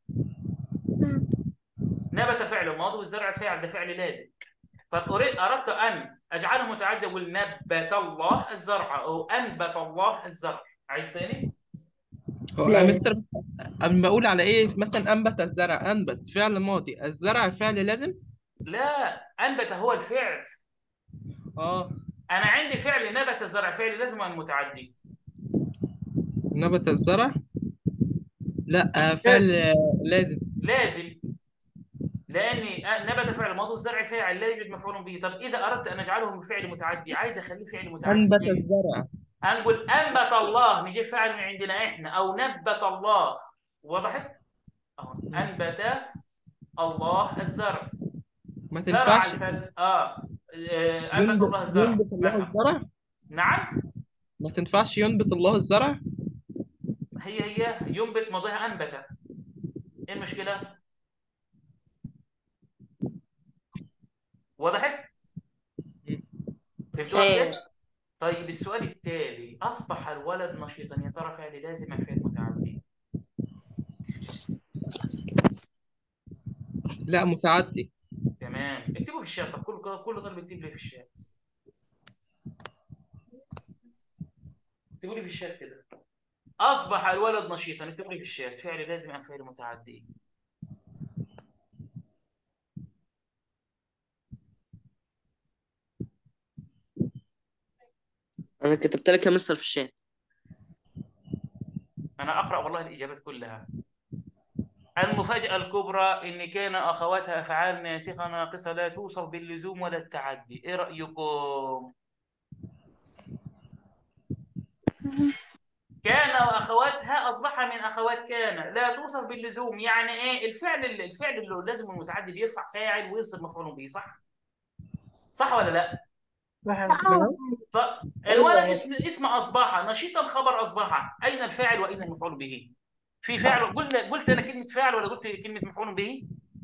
نبت فعل ماضي والزرع فاعل، ده فعل لازم. طب اردت ان اجعله متعدي اقول نبت الله الزرع او انبت الله الزرع. عيد تاني. هو لا. مستر أما بقول على إيه مثلا أنبت الزرع، أنبت فعل ماضي، الزرع فعل لازم. لا، انبت هو الفعل. اه انا عندي فعل نبت الزرع فعل لازم ولا متعدي؟ نبت الزرع لا فعل لازم. لازم، لاني نبت فعل ماضي والزرع فاعل لا يوجد مفعول به. طب اذا اردت ان اجعله من فعل متعدي عايز اخليه فعل متعدي أنبت ليه؟ الزرع. هنقول انبت الله نجيب فاعل من عندنا احنا او نبت الله. وضحت؟ اهو انبت الله الزرع. ما زرع تنفعش الفعل انبت الله الزرع ينبت الله مثلا. الزرع. نعم. ما تنفعش ينبت الله الزرع. هي ينبت ماضيها انبت. ايه المشكله؟ وضحت؟ فهمتوها ايوه. كيف؟ طيب السؤال التالي، اصبح الولد نشيطا يا ترى فعل لازم ام فعل متعدي؟ لا متعدي. تمام. اكتبوا في الشات. طب كل طالب يكتب لي في الشات. اكتبوا لي في الشات كده. اصبح الولد نشيطا. اكتبوا لي في الشات فعل لازم ام فعل متعدي؟ انا كتبت لك يا مستر في الشات. انا اقرا والله الاجابات كلها. المفاجاه الكبرى ان كان اخواتها افعال ناسخه ناقصه لا توصف باللزوم ولا التعدي. ايه رايكم؟ كان واخواتها اصبح من اخوات كان لا توصف باللزوم. يعني ايه؟ الفعل اللي لازم المتعدي بيرفع فاعل ويصل مفعول به، صح ولا لا؟ الولد اسم اصبح نشيطا خبر اصبح. اين الفاعل واين المفعول به؟ في فاعل. قلت انا كلمه فاعل ولا قلت كلمه مفعول به؟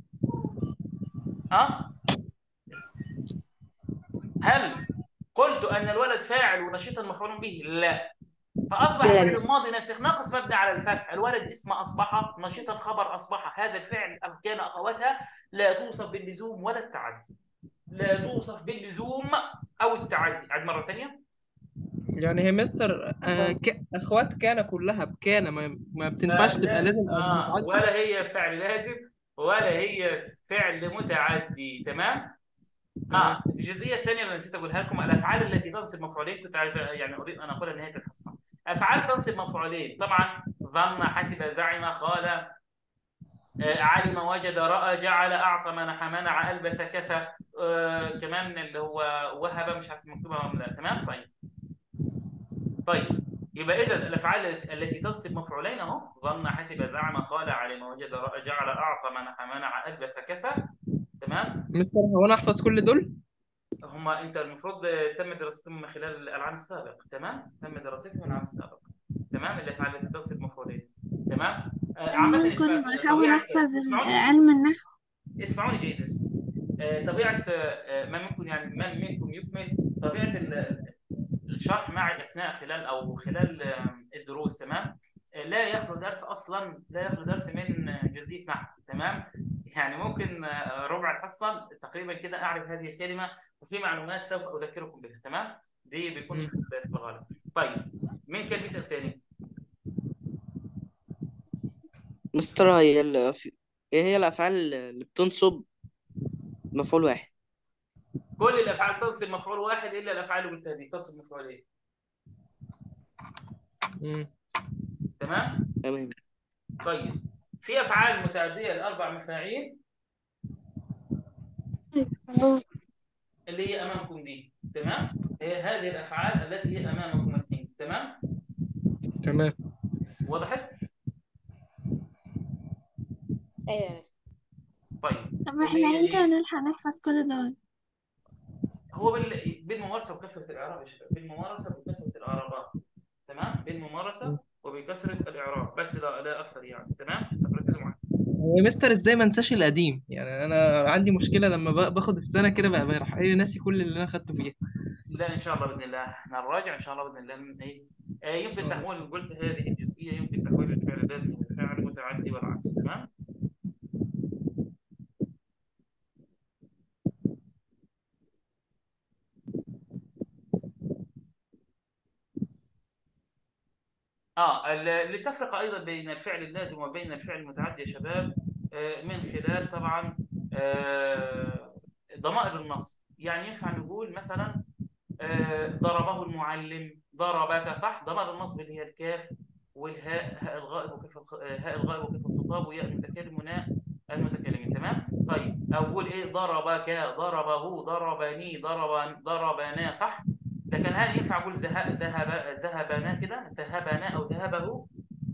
هل قلت ان الولد فاعل ونشيطا مفعول به؟ لا. فاصبح فعل ماضي ناسخ ناقص مبني على الفتح. الولد اسم اصبح نشيطا خبر اصبح. هذا الفعل كان اخواتها لا توصف باللزوم ولا التعدي. لا توصف باللزوم او التعدي. عاد مره ثانيه. يعني هي مستر اخوات كان كلها بكان ما بتنفعش تبقى لازم متعدي. ولا هي فعل لازم ولا هي فعل متعدي. تمام. الجزئيه الثانيه اللي نسيت اقولها لكم، الافعال التي تنصب مفعولين. كنت عايز يعني اريد ان اقولها نهايه الحصه. افعال تنصب مفعولين طبعا: ظن، حسب، زعم، خال، علم، وجد، راى، جعل، اعطى، منح، منع، البس، كسى، كمان اللي هو وهب. مش عارف مكتوبها ولا لا. تمام. طيب يبقى اذا الافعال التي تنصب مفعولين اهو: ظن، حسب، زعم، خال، علم، وجد، راى، جعل، اعطى، منح، منع، البس، كسى. تمام. مستر هو انا احفظ كل دول؟ هما انت المفروض تم دراستهم من خلال العام السابق. تمام. تم دراستهم من العام السابق. تمام. الافعال التي تنصب مفعولين. تمام. عامة ممكن أحاول أحفظ علم النحو. اسمعوني جيدا. طبيعة من منكم يكمل طبيعة الشرح معي خلال الدروس. تمام. لا يخلو درس اصلا، لا يخلو درس من جزئيه نحو. تمام. يعني ممكن ربع الحصه تقريبا كده اعرف هذه الكلمه، وفي معلومات سوف اذكركم بها. تمام. دي بيكون مم. في الغالب. طيب مين كان بيسال تاني؟ مستر هي ايه هي الافعال اللي بتنصب مفعول واحد؟ كل الافعال تنصب مفعول واحد الا الافعال اللي قلتها دي تنصب مفعولين. مم. تمام. تمام. طيب في افعال متعديه لاربع مفاعيل اللي هي امامكم دي. تمام. هي هذه الافعال التي هي امامكم الحين. تمام. تمام. وضحت؟ ايوه يا مستر. طيب طب اللي احنا هي امتى ايه؟ نلحق نحفظ كل دول؟ هو بالممارسه وكثره الاعراب يا شباب، بالممارسه وكثره الاعرابات. تمام. بالممارسه وبكثره الاعراب بس، لا اكثر يعني. تمام. طب ركزوا معايا. هو مستر ازاي ما انساش القديم؟ يعني انا عندي مشكله لما باخد السنه كده بقى بروح ايه ناسي كل اللي انا خدته فيها. لا ان شاء الله باذن الله احنا نراجع ان شاء الله باذن الله. ايه ان يمكن شاء الله. تحويل، قلت هذه الجزئيه يمكن تحويل الفعل اللازم الى فعل متعدي والعكس. تمام. لتفرق ايضا بين الفعل اللازم وبين الفعل المتعدي يا شباب، من خلال طبعا ضمائر النصب. يعني ينفع نقول مثلا ضربه المعلم، ضربك، صح؟ ضمائر النصب اللي هي الكاف والهاء، هاء الغائب وكيف هاء الغائب وكيف الخطاب، وياء المتكلم وناء المتكلمين. تمام. طيب اقول ايه؟ ضربك، ضربه، ضربني، ضربنا، صح؟ لكن هل ينفع اقول ذهبنا كده، ذهبنا او ذهبه؟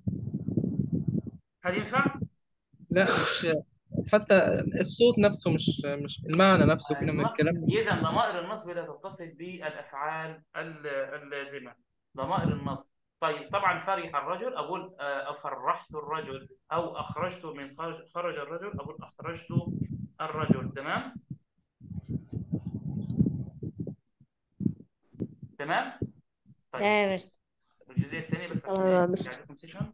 هل ينفع؟ لا مش حتى الصوت نفسه مش المعنى نفسه كده من ايوه. الكلام مش. اذا ضمائر النصب لا تتصل بالافعال اللازمه، ضمائر النصب. طيب طبعا فرح الرجل اقول افرحت الرجل، او اخرجت من خرج الرجل اقول اخرجت الرجل. تمام. تمام. طيب تمام يا مستر. الجزئيه الثانيه بس عشان تمام يا ايه مستر. عندكم سيشن.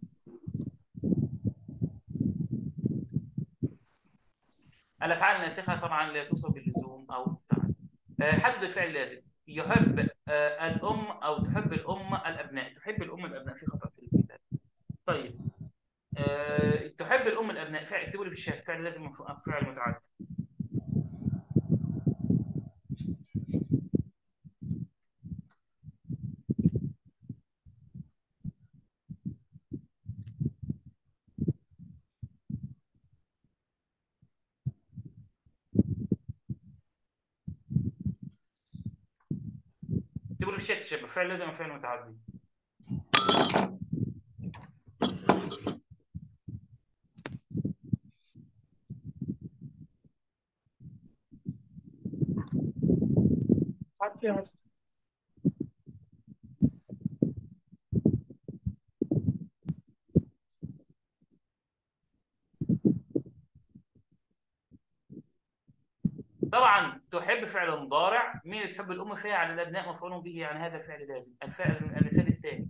الافعال الناسخه طبعا لا توصف باللزوم او تعد. حدد الفعل اللازم. يحب الام او تحب الام الابناء، تحب الام الابناء، في خطأ في الكتاب. طيب تحب الام الابناء، فعل اكتبوا لي في الشات فعل لازم فعل متعدي. اكتبوا لي في الشات يا شباب فعل لازم فعل متعدي. عدي يا مستر. طبعا تحب فعل مضارع، مين اللي تحب الام فاعل الابناء مفعول به، يعني هذا الفعل لازم. الفعل المثال الثاني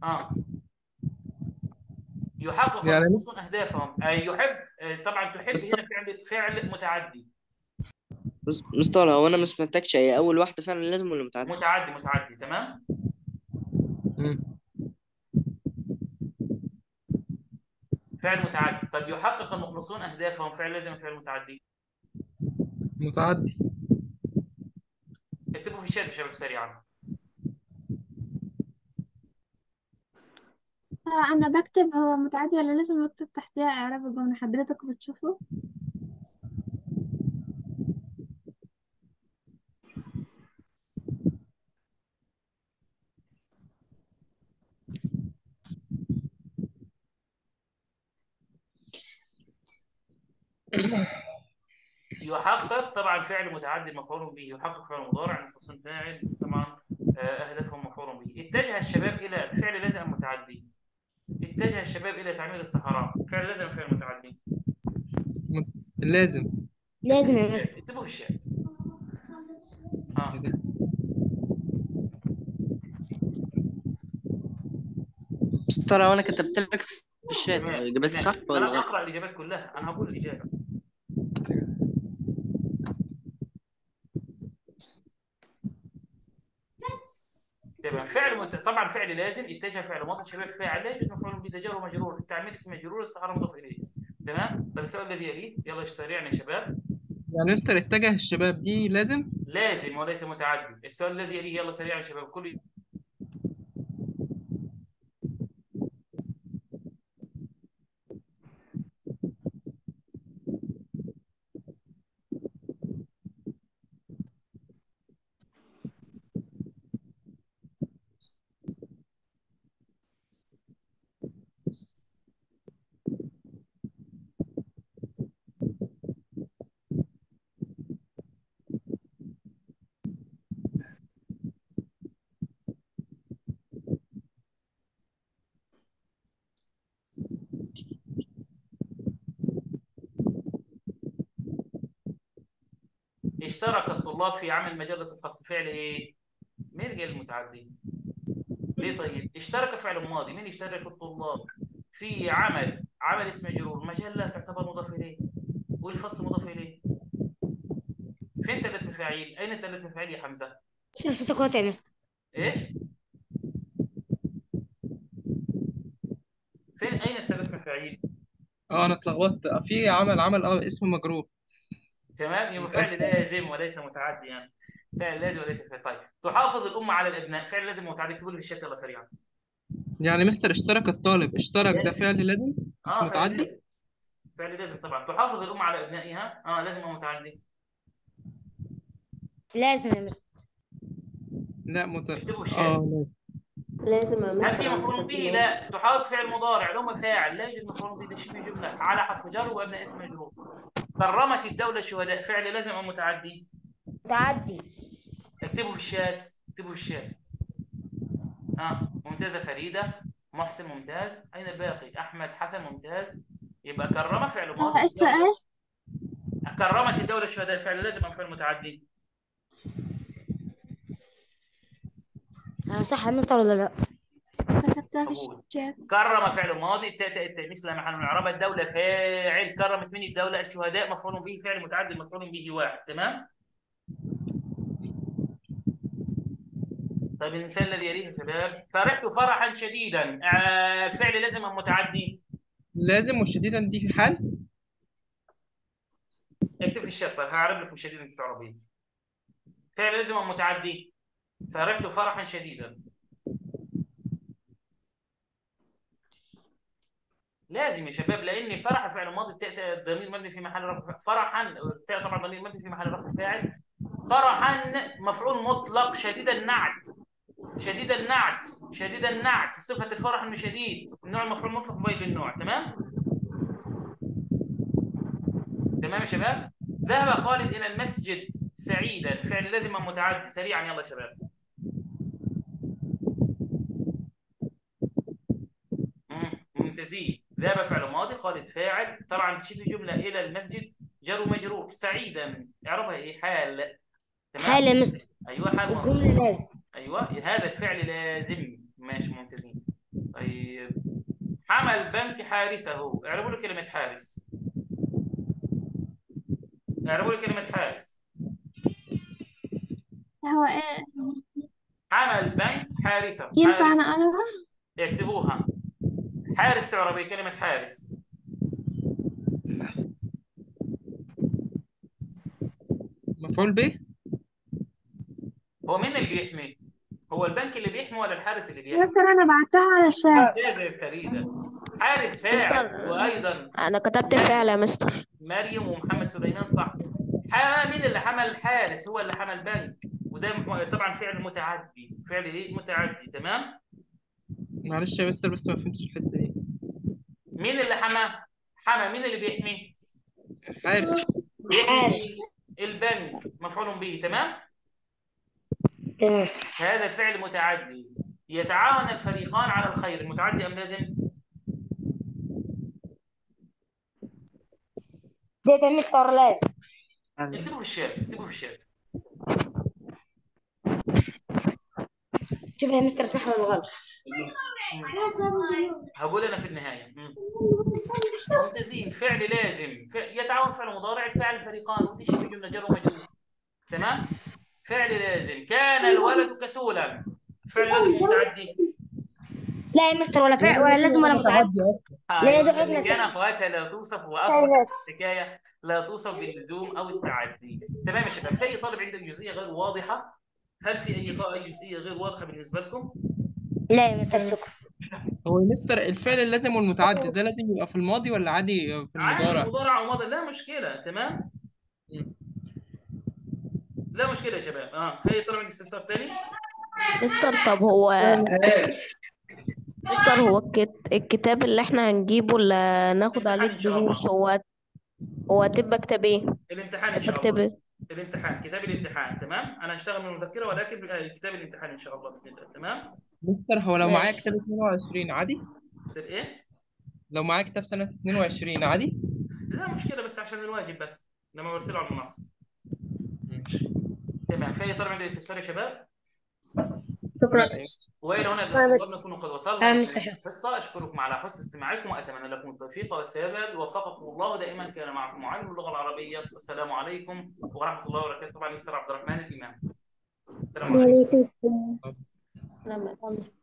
يحقق يعني المخلصون اهدافهم. يحب طبعا تحب مستر هنا فعل متعدي. مستر هو انا ما سمعتكش، هي اول واحده فعلا لازم ولا متعدي؟ متعدي. تمام. مم. فعل متعدي. طب يحقق المخلصون اهدافهم، فعل لازم فعل متعدي. متعدي. اكتبوا في الشات يا شباب سريعا. انا بكتب هو متعدي ولا لازم اكتب تحتها اعراب الجملة؟ حضرتك بتشوفه؟ يحقق طبعا فعل متعدي مفعول به، يحقق فعل مضارع مخصوص فاعل طبعا اهدافهم مفعول به. اتجه الشباب الى فعل لازم أم متعدي. اتجه الشباب الى تعمير الصحراء، فعل لازم أم فعل متعدي. لازم. لازم يا مستر. اكتبوا في الشات. إيه ده؟ مستر مستر وانا كتبت لك في الشات تمام اجابتي صح تمام، ولا انا غلط؟ اقرا الاجابات كلها، انا هقول الاجابه. تمام. طبعا فعل لازم، اتجه فعل ماضي شباب فاعل لا يوجد مفعول به، ده جار ومجرور، التعميل اسم مجرور، الصحراء مضاف اليه. تمام. طب السؤال الذي يليه، يلا سريعا يا شباب. يعني مستر اتجه الشباب دي لازم. لازم وليس متعدي. السؤال الذي يليه، يلا سريعا يا شباب كل. اشترك الطلاب في عمل مجله الفصل، فعل ايه؟ مين قال المتعدي؟ ليه طيب؟ اشترك فعل ماضي، مين يشترك؟ الطلاب في عمل اسم مجرور، مجله تعتبر مضاف اليه، والفصل مضاف اليه. فين ثلاث مفاعيل؟ اين الثلاث مفاعيل يا حمزه؟ ست قطع يا مستر. ايش؟ اين الثلاث مفاعيل؟ اه انا اتلخبطت في عمل اسم مجرور. تمام، يبقى فعل متأكد. لازم وليس متعدي يعني. فعل لازم وليس فعل. طيب، تحافظ الامه على الابناء، فعل لازم متعدي، اكتبوا لي في الشات يلا سريعا. يعني مستر اشترك الطالب، اشترك ده لازم. فعل لازم مش فعل متعدي. لازم. فعل لازم طبعا. تحافظ الامه على ابنائها، لازم او متعدي. لازم يا مستر. لا اكتبوا في الشات. اه لازم يا هل مستر، في انا مفعول كتبت به؟ لازم. لا. تحافظ فعل مضارع له فاعل لا يوجد مفعول به، ده شبه جمله على حرف جر وابناء اسم مجرور. كرمت الدوله الشهداء، فعل لازم او متعدي؟ متعدي. اكتبوا في الشات، اكتبوا في الشات. ممتازة فريدة، محسن ممتاز، أين الباقي؟ أحمد، حسن ممتاز. يبقى كرم فعل ماضي السؤال الدولة. كرمت الدولة الشهداء، فعل لازم أم فعل متعدي؟ أنا صح يا مستر ولا لا؟ كتبتها في قبول. الشات. كرم فعل ماضي، التاء التأنيث لا محل من الإعراب، الدولة فاعل، كرمت من الدولة الشهداء مفعول به، فعل متعدي مفعول به واحد. تمام. طيب المثال الذي يليه يا شباب، فرحت فرحا شديدا، الفعل لازم أم متعدي؟ لازم، والشديدا دي في حال. اكتب في الشات. طيب هعرف لكم شديدا في العربية. فعل لازم أم متعدي؟ فرحت فرحا شديدا. لازم يا شباب، لان فرح فعل ماضي، التاء ضمير مبني في محل رفع، فرحا التاء طبعا ضمير مبني في محل رفع فاعل. فرحا مفعول مطلق، شديد النعت، شديد النعت، شديد النعت، صفه الفرح انه شديد، النوع المفعول مطلق مبين للنوع. تمام. تمام يا شباب. ذهب خالد الى المسجد سعيدا، فعل لازم متعدي، سريعا يلا يا شباب. ممتازين. ذهب فعل ماضي، خالد فاعل، طبعا شبه جمله الى المسجد، جر ومجرور، سعيدا اعربها ايه؟ حال. تمام. حال يا مستر. ايوه حال منصوب. والجملة لازم. ايوه هذا الفعل لازم. ماشي ممتازين. طيب، حمى البنك حارسه، اعربوا لي كلمه حارس. اعربوا لي كلمه حارس. هو ايه؟ حمى البنك حارسه. ينفع حارس. انا اقولها؟ اكتبوها. حارس تعربي كلمه حارس. مفعول به. هو مين اللي بيحمي؟ هو البنك اللي بيحمي ولا الحارس اللي يا بيحمي؟ مستر انا بعتها على الشات. ممتازه يا فريده. حارس فاعل، مستر، وايضا انا كتبت فعل يا مستر. مريم ومحمد سليمان صح. مين اللي حمل الحارس؟ هو اللي حمل البنك، وده طبعا فعل متعدي. فعل ايه؟ متعدي. تمام. معلش يا مستر بس ما فهمتش الحته دي. مين اللي حمى مين اللي بيحمي؟ حارس. بيحمي البنك، مفعول به. تمام. تمام. هذا الفعل متعدي. يتعاون الفريقان على الخير، المتعدي ام لازم؟ ده يا مستر لازم. اكتبوا في الشات، اكتبوا في الشات. شوف يا مستر صح ولا غلط. هقول انا في النهايه. ممتازين. فعل لازم يتعاون فعل مضارع الفاعل الفريقان، ودي شيء جمله جر ومجرور. تمام. فعل لازم كان الولد كسولا، فعل لازم متعدي. لا يا مستر، ولا فعل ولا لازم ولا متعدي. لا ايوه، ده حروف اللي كان نسخ. اخواتها لا توصف، واصبحت الحكايه لا توصف باللزوم او التعدي. تمام يا شباب. في اي طالب عنده جزئيه غير واضحه؟ هل في اي جزئيه غير واضحه بالنسبه لكم؟ لا يا مستر شكرا. هو مستر الفعل اللازم والمتعدي ده لازم يبقى في الماضي ولا عادي في عادي المضارع؟ مضارع او ماضي، لا مشكله. تمام، مم. لا مشكله يا شباب. في اي طالب عنده استفسار ثاني؟ مستر طب هو مستر هو الكتاب اللي احنا هنجيبه اللي ناخد عليه الامتحان ان شاء الله. الدروس هو تبقى كتاب ايه؟ الامتحان ان تبقى شاء كتاب الله. ايه؟ الامتحان، كتاب الامتحان. تمام، انا هشتغل من المذكره ولكن كتاب الامتحان ان شاء الله باذن الله. تمام. مستر هو لو معايا ماشي. كتاب 22 عادي؟ كتاب ايه؟ لو معايا كتاب سنة 22 عادي؟ لا مشكله، بس عشان الواجب بس لما برسله على المنصه. ماشي. تمام. في اي طالب عنده استفسار يا شباب؟ شكرا. لا. والى هنا بانتظار نكون قد وصلنا أنا الى مستحيل. القصه. اشكركم على حسن استماعكم واتمنى لكم التوفيق والسداد، وفقكم الله دائما. كان معكم معلم اللغه العربيه، والسلام عليكم ورحمه الله وبركاته. طبعا مستر عبد الرحمن الامام. السلام عليكم. وعليكم السلام. لما